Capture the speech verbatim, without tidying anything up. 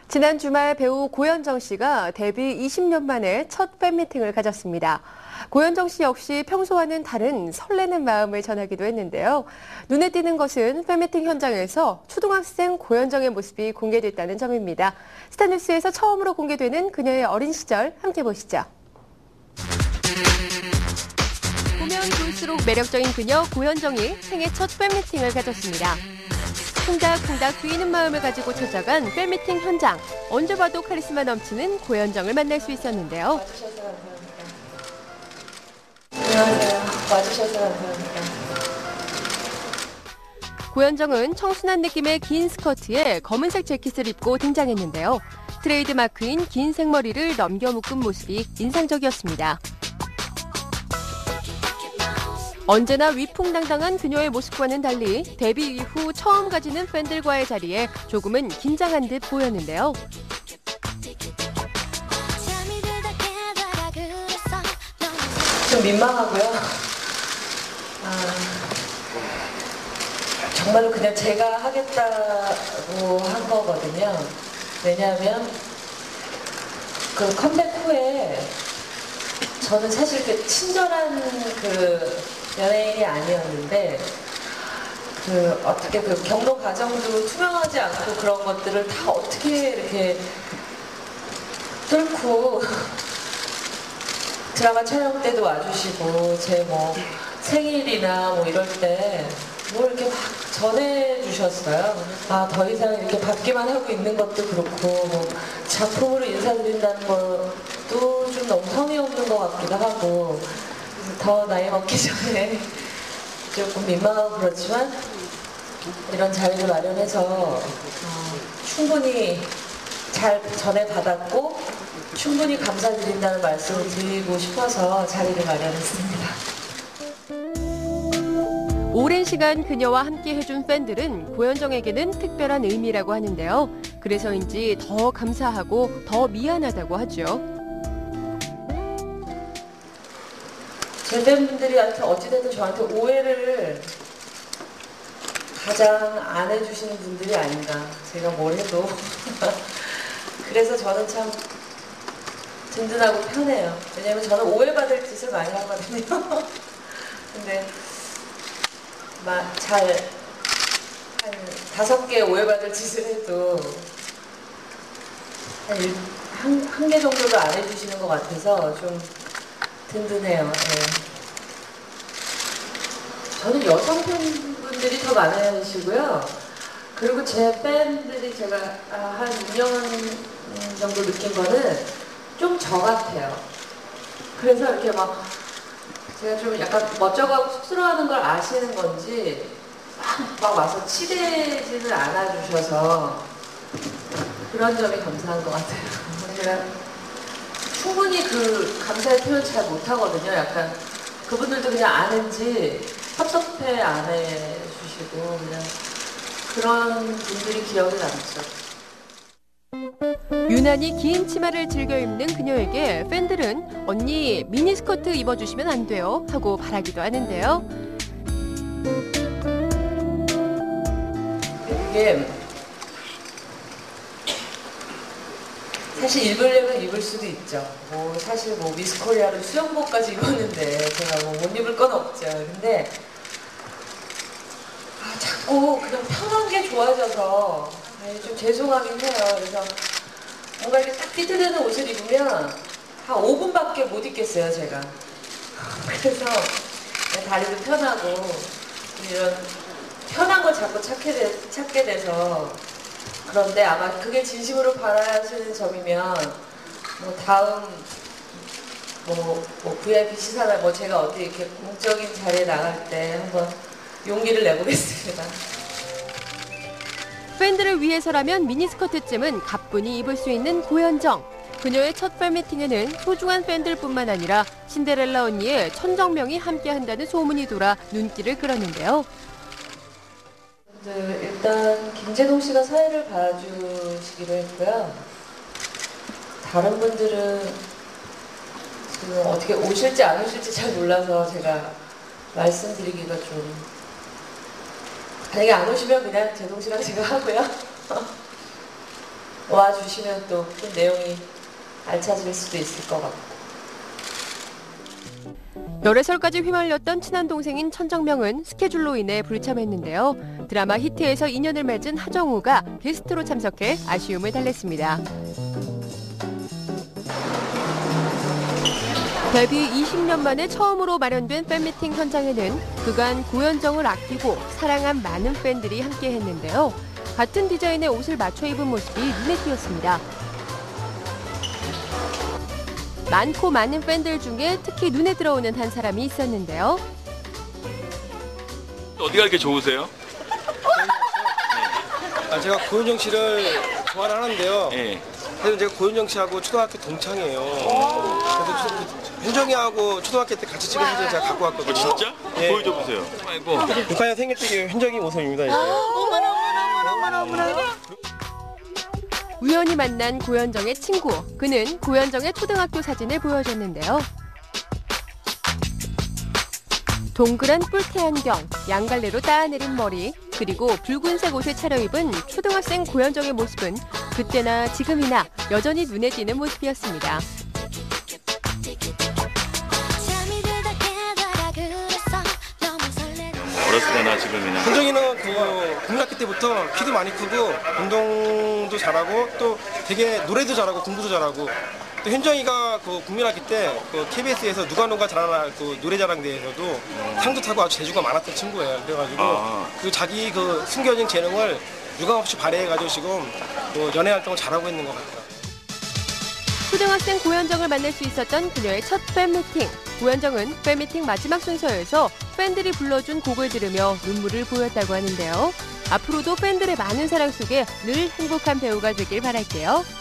지난 주말 배우 고현정 씨가 데뷔 이십 년 만에 첫 팬미팅을 가졌습니다. 고현정 씨 역시 평소와는 다른 설레는 마음을 전하기도 했는데요. 눈에 띄는 것은 팬미팅 현장에서 초등학생 고현정의 모습이 공개됐다는 점입니다. 스타뉴스에서 처음으로 공개되는 그녀의 어린 시절 함께 보시죠. 보면 볼수록 매력적인 그녀 고현정이 생애 첫 팬미팅을 가졌습니다. 콩닥콩닥 뛰는 마음을 가지고 찾아간 팬미팅 현장. 언제 봐도 카리스마 넘치는 고현정을 만날 수 있었는데요. 안녕하세요. 와주셔서 감사합니다. 고현정은 청순한 느낌의 긴 스커트에 검은색 재킷을 입고 등장했는데요. 트레이드 마크인 긴 생머리를 넘겨 묶은 모습이 인상적이었습니다. 언제나 위풍당당한 그녀의 모습과는 달리 데뷔 이후 처음 가지는 팬들과의 자리에 조금은 긴장한 듯 보였는데요. 좀 민망하고요. 아, 정말로 그냥 제가 하겠다고 한 거거든요. 왜냐하면 그 컴백 후에 저는 사실 그 친절한 그 연예인이 아니었는데 그 어떻게 그 경로 과정도 투명하지 않고 그런 것들을 다 어떻게 이렇게 뚫고 드라마 촬영 때도 와주시고 제 뭐 생일이나 뭐 이럴 때 뭐 이렇게 막 전해주셨어요. 아, 더 이상 이렇게 받기만 하고 있는 것도 그렇고 뭐 작품으로 인사드린다는 것도 좀 너무 성의 없는 것 같기도 하고 더 나이 먹기 전에 조금 민망하고 그렇지만 이런 자리를 마련해서 어, 충분히 잘 전해받았고 충분히 감사드린다는 말씀을 드리고 싶어서 자리를 마련했습니다. 오랜 시간 그녀와 함께 해준 팬들은 고현정에게는 특별한 의미라고 하는데요. 그래서인지 더 감사하고 더 미안하다고 하죠. 제 팬분들이 어찌됐든 저한테 오해를 가장 안 해주시는 분들이 아닌가. 제가 뭘 해도. 그래서 저는 참 든든하고 편해요. 왜냐면 저는 오해받을 짓을 많이 하거든요. 근데 막 잘 한 다섯 개 오해받을 짓을 해도 한 한 개 정도도 안 해주시는 것 같아서 좀 든든해요. 네. 저는 여성 팬분들이 더 많으시고요. 그리고 제 팬들이 제가 한 이 년 정도 느낀 거는 좀 저 같아요. 그래서 이렇게 막 제가 좀 약간 멋쩍하고 쑥스러워하는 걸 아시는 건지 막, 막 와서 치대지는 않아주셔서 그런 점이 감사한 것 같아요. 제가 충분히 그 감사의 표현 잘 못하거든요. 약간 그분들도 그냥 아는지 섭섭해 안 해주시고 그냥 그런 분들이 기억에 남죠. 유난히 긴 치마를 즐겨 입는 그녀에게 팬들은 언니 미니스커트 입어주시면 안 돼요 하고 바라기도 하는데요. 이게 사실 입으려면 입을 수도 있죠. 뭐 사실 뭐 미스코리아로 수영복까지 입었는데 제가 뭐 못 입을 건 없죠. 근데 아, 자꾸 그냥 편한 게 좋아져서 아니, 좀 죄송하긴 해요. 그래서 뭔가 이렇게 딱 피트되는 옷을 입으면 한 오 분밖에 못 입겠어요, 제가. 그래서 다리도 편하고 이런 편한 걸 자꾸 찾게, 돼, 찾게 돼서 그런데 아마 그게 진심으로 바라시는 점이면 뭐 다음 뭐, 뭐 브이아이피 시사나 뭐 제가 어디 이렇게 공적인 자리에 나갈 때 한번 용기를 내보겠습니다. 팬들을 위해서라면 미니스커트쯤은 가뿐히 입을 수 있는 고현정. 그녀의 첫 팬미팅에는 소중한 팬들뿐만 아니라 신데렐라 언니의 천정명이 함께한다는 소문이 돌아 눈길을 끌었는데요. 네, 일단 김재동 씨가 사회를 봐주시기로 했고요. 다른 분들은 지금 어떻게 오실지 안 오실지 잘 몰라서 제가 말씀드리기가 좀 만약에 안 오시면 그냥 재동 씨랑 제가 하고요. 와주시면 또, 또 내용이 알차질 수도 있을 것 같고. 열애설까지 휘말렸던 친한 동생인 천정명은 스케줄로 인해 불참했는데요. 드라마 히트에서 인연을 맺은 하정우가 게스트로 참석해 아쉬움을 달랬습니다. 데뷔 이십 년 만에 처음으로 마련된 팬미팅 현장에는 그간 고현정을 아끼고 사랑한 많은 팬들이 함께했는데요. 같은 디자인의 옷을 맞춰 입은 모습이 눈에 띄었습니다. 많고 많은 팬들 중에 특히 눈에 들어오는 한 사람이 있었는데요. 어디가 이렇게 좋으세요? 아, 제가 고현정 씨를 좋아를 하는데요. 네. 그래서 제가 고현정 씨하고 초등학교 동창이에요. 그래서 초- 현정이하고 초등학교 때 같이 찍은 사진 제가 갖고 왔거든요. 어, 진짜? 예. 보여줘 보세요. 아이고. 북한의 생일 때 현정이 모습입니다. 이게. 우연히 만난 고현정의 친구. 그는 고현정의 초등학교 사진을 보여줬는데요. 동그란 뿔테 안경, 양갈래로 따내린 머리, 그리고 붉은색 옷을 차려입은 초등학생 고현정의 모습은 그때나 지금이나 여전히 눈에 띄는 모습이었습니다. 어렸을 때나 지금이나. 현정이는 그 국민학교 때부터 키도 많이 크고 운동도 잘하고 또 되게 노래도 잘하고 공부도 잘하고 또 현정이가 그 국민학교 때 그 케이비에스에서 누가 누가 잘하나 그 노래자랑 대회에서도 상도 타고 아주 재주가 많았던 친구예요. 그래가지고 아. 그 자기 그 숨겨진 재능을 유감없이 발휘해가지고 지금 뭐 연애 활동을 잘하고 있는 것 같아요. 초등학생 고현정을 만날 수 있었던 그녀의 첫 팬미팅. 고현정은 팬미팅 마지막 순서에서 팬들이 불러준 곡을 들으며 눈물을 보였다고 하는데요. 앞으로도 팬들의 많은 사랑 속에 늘 행복한 배우가 되길 바랄게요.